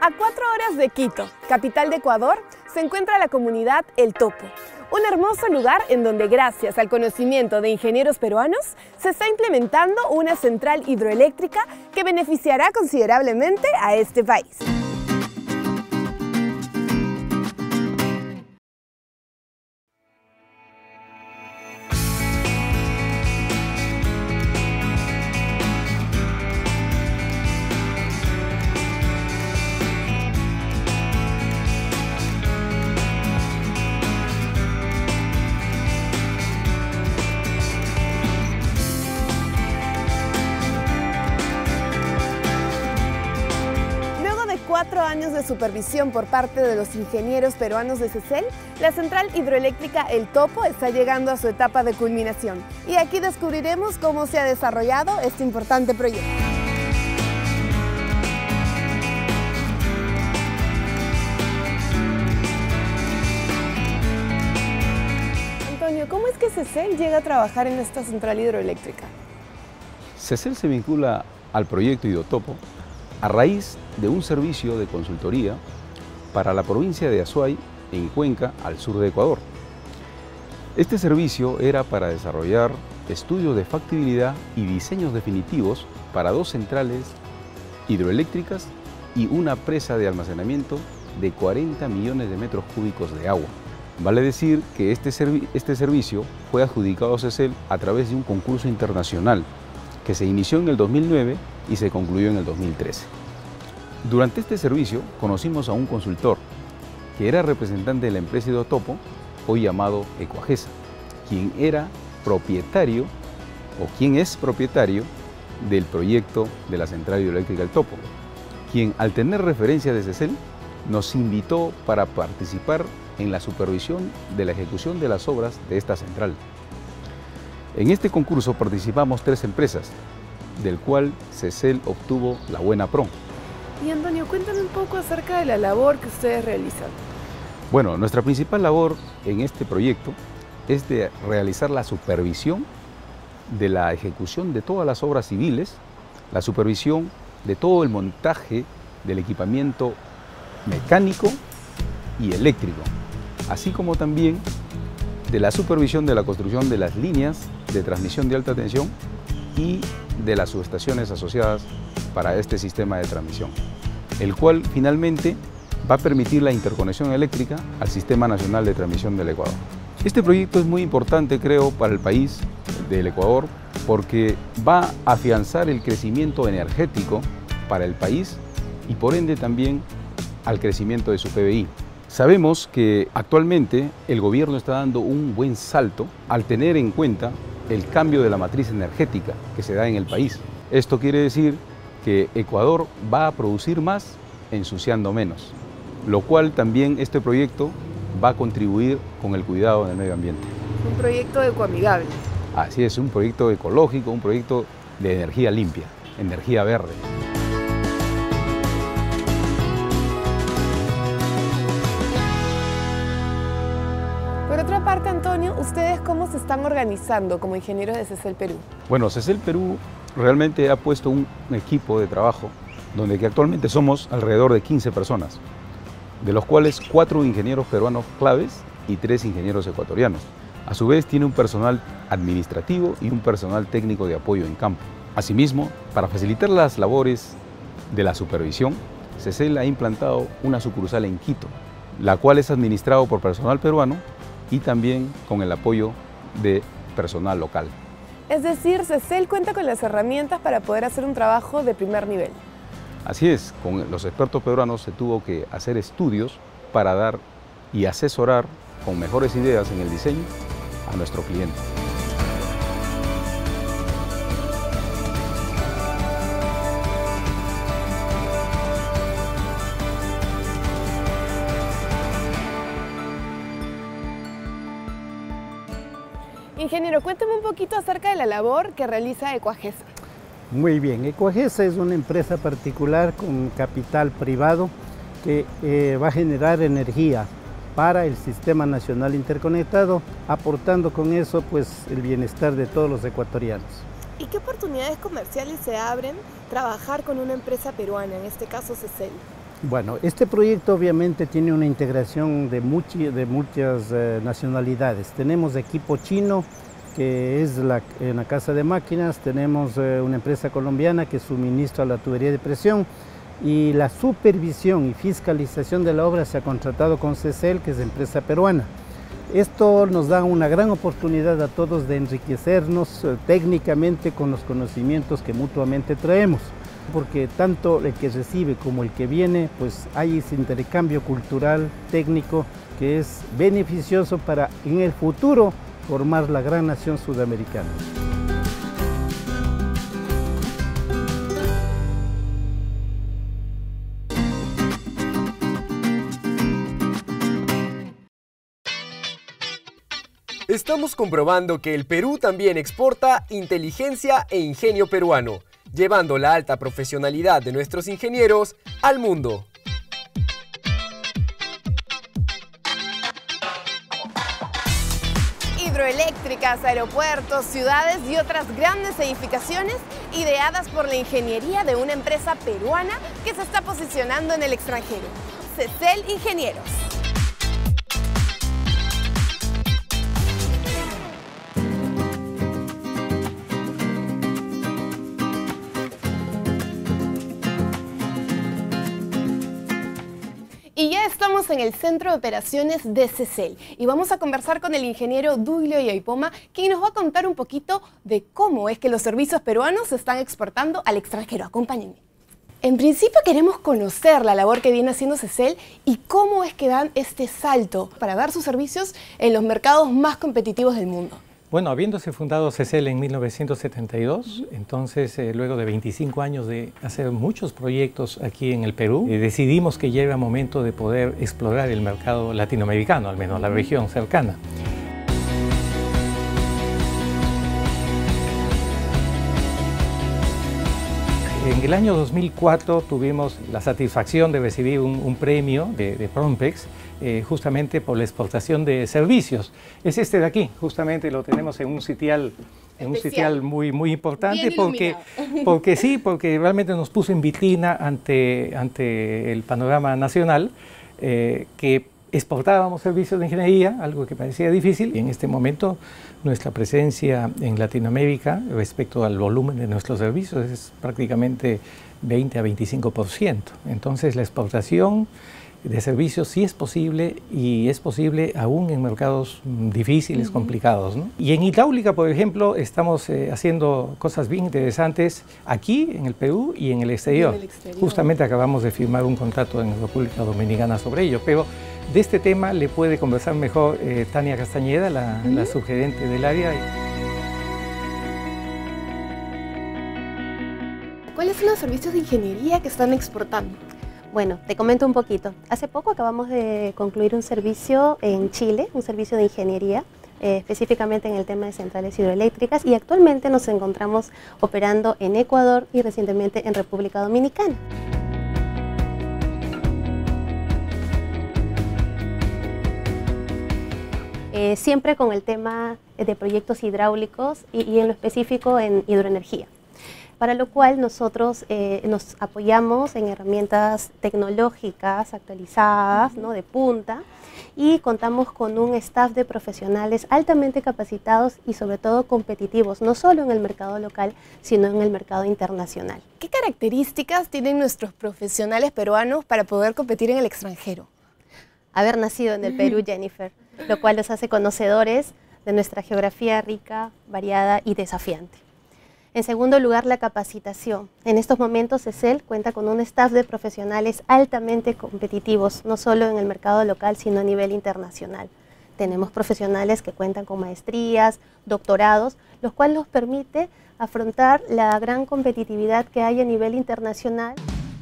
A 4 horas de Quito, capital de Ecuador, se encuentra la comunidad El Topo, un hermoso lugar en donde gracias al conocimiento de ingenieros peruanos se está implementando una central hidroeléctrica que beneficiará considerablemente a este país. Luego de 4 años de supervisión por parte de los ingenieros peruanos de CECEL, la central hidroeléctrica El Topo está llegando a su etapa de culminación. Y aquí descubriremos cómo se ha desarrollado este importante proyecto. Antonio, ¿cómo es que CECEL llega a trabajar en esta central hidroeléctrica? CECEL se vincula al proyecto Hidrotopo a raíz de un servicio de consultoría para la provincia de Azuay, en Cuenca, al sur de Ecuador. Este servicio era para desarrollar estudios de factibilidad y diseños definitivos para 2 centrales hidroeléctricas y una presa de almacenamiento de 40 millones de metros cúbicos de agua. Vale decir que este servicio fue adjudicado a CECEL a través de un concurso internacional que se inició en el 2009 y se concluyó en el 2013. Durante este servicio conocimos a un consultor que era representante de la empresa Hidrotopo, hoy llamado Ecuagesa, quien era propietario o quien es propietario del proyecto de la central hidroeléctrica El Topo, quien al tener referencia de CECEL nos invitó para participar en la supervisión de la ejecución de las obras de esta central. En este concurso participamos 3 empresas, del cual CECEL obtuvo la buena pro. Y Antonio, cuéntame un poco acerca de la labor que ustedes realizan. Bueno, nuestra principal labor en este proyecto es de realizar la supervisión de la ejecución de todas las obras civiles, la supervisión de todo el montaje del equipamiento mecánico y eléctrico, así como también de la supervisión de la construcción de las líneas de transmisión de alta tensión y de las subestaciones asociadas para este sistema de transmisión, el cual finalmente va a permitir la interconexión eléctrica al Sistema Nacional de Transmisión del Ecuador. Este proyecto es muy importante, creo, para el país del Ecuador porque va a afianzar el crecimiento energético para el país y por ende también al crecimiento de su PBI. Sabemos que actualmente el gobierno está dando un buen salto al tener en cuenta el cambio de la matriz energética que se da en el país. Esto quiere decir que Ecuador va a producir más ensuciando menos, lo cual también este proyecto va a contribuir con el cuidado del medio ambiente. Un proyecto ecoamigable. Así es, un proyecto ecológico, un proyecto de energía limpia, energía verde. Por otra parte, Antonio, ¿ustedes cómo se están organizando como ingenieros de CECEL Perú? Bueno, CECEL Perú realmente ha puesto un equipo de trabajo donde que actualmente somos alrededor de 15 personas, de los cuales 4 ingenieros peruanos claves y 3 ingenieros ecuatorianos. A su vez tiene un personal administrativo y un personal técnico de apoyo en campo. Asimismo, para facilitar las labores de la supervisión, CECEL ha implantado una sucursal en Quito, la cual es administrado por personal peruano y también con el apoyo de personal local. Es decir, CECEL cuenta con las herramientas para poder hacer un trabajo de primer nivel. Así es, con los expertos peruanos se tuvo que hacer estudios para dar y asesorar con mejores ideas en el diseño a nuestro cliente. Ingeniero, cuénteme un poquito acerca de la labor que realiza Ecuagesa. Muy bien, Ecuagesa es una empresa particular con capital privado que va a generar energía para el Sistema Nacional Interconectado, aportando con eso pues el bienestar de todos los ecuatorianos. ¿Y qué oportunidades comerciales se abren trabajar con una empresa peruana, en este caso CECEL? Bueno, este proyecto obviamente tiene una integración de muchas nacionalidades. Tenemos equipo chino, que es en la casa de máquinas, tenemos una empresa colombiana que suministra la tubería de presión, y la supervisión y fiscalización de la obra se ha contratado con CECEL, que es empresa peruana. Esto nos da una gran oportunidad a todos de enriquecernos técnicamente con los conocimientos que mutuamente traemos, porque tanto el que recibe como el que viene, pues hay ese intercambio cultural, técnico, que es beneficioso para en el futuro formar la gran nación sudamericana. Estamos comprobando que el Perú también exporta inteligencia e ingenio peruano, llevando la alta profesionalidad de nuestros ingenieros al mundo. Hidroeléctricas, aeropuertos, ciudades y otras grandes edificaciones ideadas por la ingeniería de una empresa peruana que se está posicionando en el extranjero, CECEL Ingenieros. Y ya estamos en el centro de operaciones de CECEL y vamos a conversar con el ingeniero Duilio Yaipoma, quien nos va a contar un poquito de cómo es que los servicios peruanos se están exportando al extranjero. Acompáñenme. En principio queremos conocer la labor que viene haciendo CECEL y cómo es que dan este salto para dar sus servicios en los mercados más competitivos del mundo. Bueno, habiéndose fundado CECEL en 1972, entonces luego de 25 años de hacer muchos proyectos aquí en el Perú, decidimos que ya era momento de poder explorar el mercado latinoamericano, al menos la región cercana. En el año 2004 tuvimos la satisfacción de recibir un premio de Prompex, justamente por la exportación de servicios. Es este de aquí, justamente lo tenemos en un sitial muy importante, porque realmente nos puso en vitrina ante el panorama nacional, que exportábamos servicios de ingeniería, algo que parecía difícil, y en este momento nuestra presencia en Latinoamérica respecto al volumen de nuestros servicios es prácticamente 20 a 25%. Entonces la exportación de servicios sí es posible, y es posible aún en mercados difíciles, complicados, ¿no? Y en hidráulica, por ejemplo, estamos haciendo cosas bien interesantes aquí en el Perú y en el exterior. Justamente acabamos de firmar un contrato en República Dominicana sobre ello, pero de este tema le puede conversar mejor Tania Castañeda, la subgerente del área. ¿Cuáles son los servicios de ingeniería que están exportando? Bueno, te comento un poquito. Hace poco acabamos de concluir un servicio en Chile, un servicio de ingeniería, específicamente en el tema de centrales hidroeléctricas, y actualmente nos encontramos operando en Ecuador y recientemente en República Dominicana. Siempre con el tema de proyectos hidráulicos y en lo específico en hidroenergía, para lo cual nosotros nos apoyamos en herramientas tecnológicas actualizadas, ¿no?, de punta, y contamos con un staff de profesionales altamente capacitados y sobre todo competitivos, no solo en el mercado local, sino en el mercado internacional. ¿Qué características tienen nuestros profesionales peruanos para poder competir en el extranjero? Haber nacido en el Perú, Jennifer, lo cual los hace conocedores de nuestra geografía rica, variada y desafiante. En segundo lugar, la capacitación. En estos momentos CECEL cuenta con un staff de profesionales altamente competitivos, no solo en el mercado local, sino a nivel internacional. Tenemos profesionales que cuentan con maestrías, doctorados, los cuales nos permite afrontar la gran competitividad que hay a nivel internacional.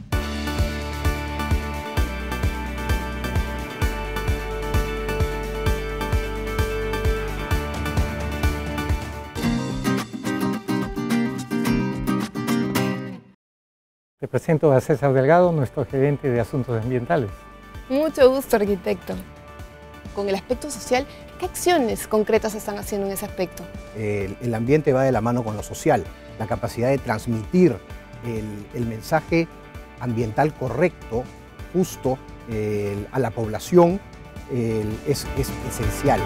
Te presento a César Delgado, nuestro gerente de Asuntos Ambientales. Mucho gusto, arquitecto. Con el aspecto social, ¿qué acciones concretas se están haciendo en ese aspecto? El ambiente va de la mano con lo social, la capacidad de transmitir el mensaje ambiental correcto justo a la población es esencial.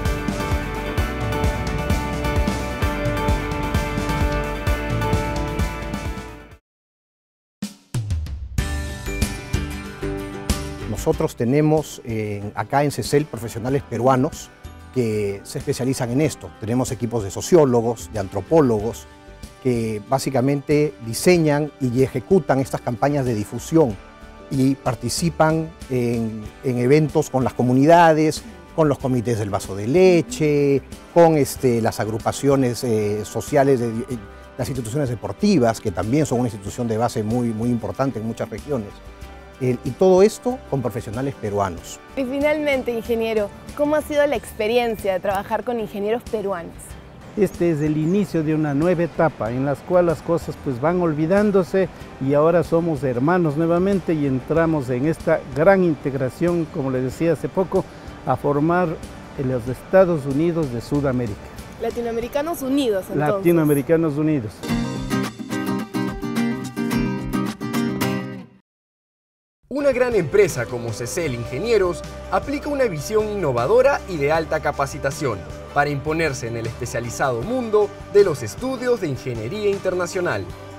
Nosotros tenemos acá en CECEL profesionales peruanos que se especializan en esto. Tenemos equipos de sociólogos, de antropólogos, que básicamente diseñan y ejecutan estas campañas de difusión y participan en eventos con las comunidades, con los comités del vaso de leche, con las agrupaciones sociales de las instituciones deportivas, que también son una institución de base muy importante en muchas regiones. Y todo esto con profesionales peruanos. Y finalmente, ingeniero, ¿cómo ha sido la experiencia de trabajar con ingenieros peruanos? Este es el inicio de una nueva etapa en la cual las cosas pues van olvidándose y ahora somos hermanos nuevamente y entramos en esta gran integración, como les decía hace poco, a formar los Estados Unidos de Sudamérica. Latinoamericanos unidos, entonces. Latinoamericanos unidos. Una gran empresa como CECEL Ingenieros aplica una visión innovadora y de alta capacitación para imponerse en el especializado mundo de los estudios de ingeniería internacional.